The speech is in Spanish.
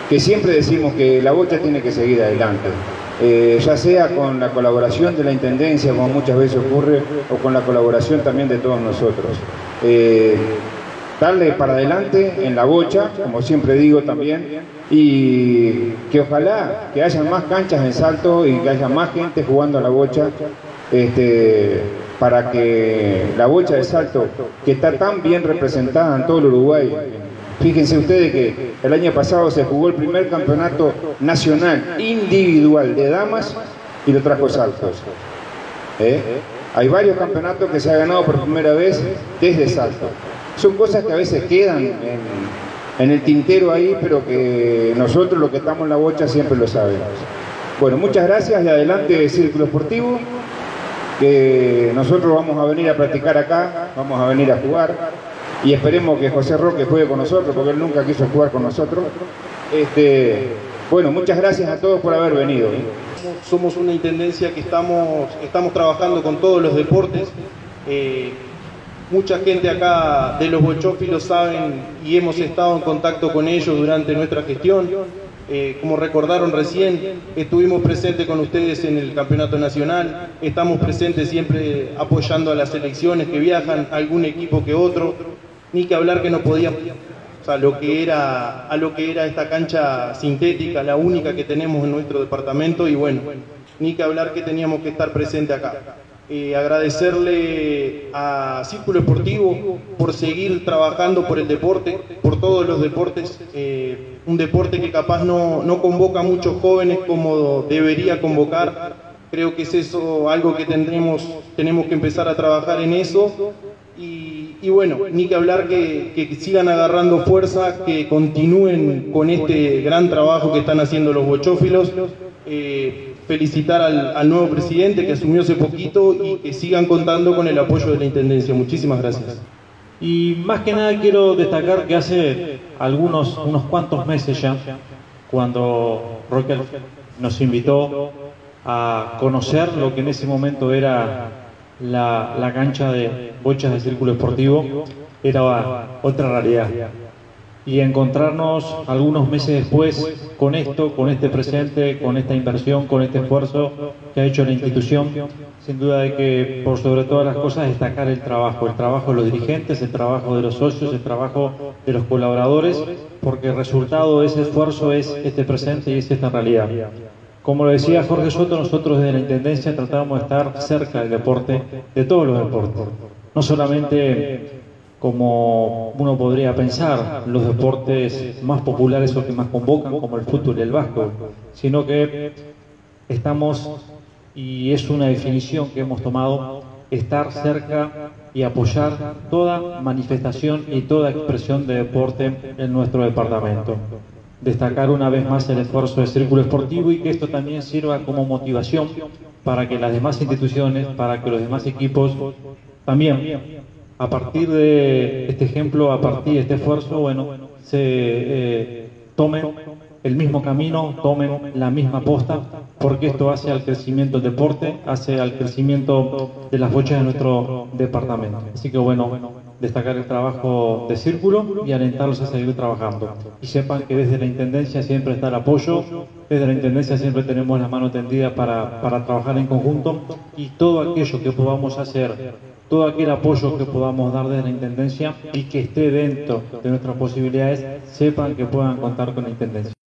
que siempre decimos que la bocha tiene que seguir adelante. Ya sea con la colaboración de la Intendencia, como muchas veces ocurre, o con la colaboración también de todos nosotros. Darle para adelante en la bocha, como siempre digo también, y que ojalá que haya más canchas en Salto y que haya más gente jugando a la bocha, para que la bocha de Salto, que está tan bien representada en todo el Uruguay. Fíjense ustedes que el año pasado se jugó el primer campeonato nacional individual de damas y lo trajo Salto. Hay varios campeonatos que se ha ganado por primera vez desde Salto. Son cosas que a veces quedan en el tintero ahí, pero que nosotros los que estamos en la bocha siempre lo sabemos. Bueno, muchas gracias y adelante Círculo Esportivo, que nosotros vamos a venir a practicar acá, vamos a venir a jugar y esperemos que José Roque juegue con nosotros, porque él nunca quiso jugar con nosotros. Bueno, muchas gracias a todos por haber venido. Somos una intendencia que estamos trabajando con todos los deportes. Mucha gente acá de los bochófilos saben y hemos estado en contacto con ellos durante nuestra gestión. Como recordaron recién, estuvimos presentes con ustedes en el campeonato nacional, estamos presentes siempre apoyando a las selecciones que viajan, algún equipo que otro, ni que hablar que no podíamos, a lo que era esta cancha sintética, la única que tenemos en nuestro departamento, y bueno, ni que hablar que teníamos que estar presente acá. Agradecerle a Círculo Esportivo por seguir trabajando por el deporte, por todos los deportes, un deporte que capaz no convoca a muchos jóvenes como debería convocar. Creo que es eso algo que tenemos que empezar a trabajar en eso, y bueno, ni que hablar que sigan agarrando fuerza, que continúen con este gran trabajo que están haciendo los bochófilos. Felicitar al nuevo presidente que asumió hace poquito y que sigan contando con el apoyo de la Intendencia. Muchísimas gracias. Y más que nada quiero destacar que hace unos cuantos meses ya, cuando Roque nos invitó a conocer lo que en ese momento era la cancha de bochas de Círculo Esportivo, era otra realidad. Y encontrarnos algunos meses después con esto, con este presente, con esta inversión, con este esfuerzo que ha hecho la institución, sin duda de que por sobre todas las cosas destacar el trabajo de los dirigentes, el trabajo de los socios, el trabajo de los colaboradores, porque el resultado de ese esfuerzo es este presente y es esta realidad. Como lo decía Jorge Soto, nosotros desde la Intendencia tratamos de estar cerca del deporte, de todos los deportes, no solamente como uno podría pensar, los deportes más populares o que más convocan, como el fútbol y el básquetbol, sino que estamos, y es una definición que hemos tomado, estar cerca y apoyar toda manifestación y toda expresión de deporte en nuestro departamento. Destacar una vez más el esfuerzo de Círculo Esportivo y que esto también sirva como motivación para que las demás instituciones, para que los demás equipos también, a partir de este ejemplo, a partir de este esfuerzo, bueno, se tomen el mismo camino, tomen la misma posta, porque esto hace al crecimiento del deporte, hace al crecimiento de las bochas de nuestro departamento. Así que bueno, destacar el trabajo de Círculo y alentarlos a seguir trabajando. Y sepan que desde la Intendencia siempre está el apoyo, desde la Intendencia siempre tenemos la mano tendida para trabajar en conjunto, y todo aquello que podamos hacer, todo aquel apoyo que podamos dar desde la Intendencia y que esté dentro de nuestras posibilidades, sepan que puedan contar con la Intendencia.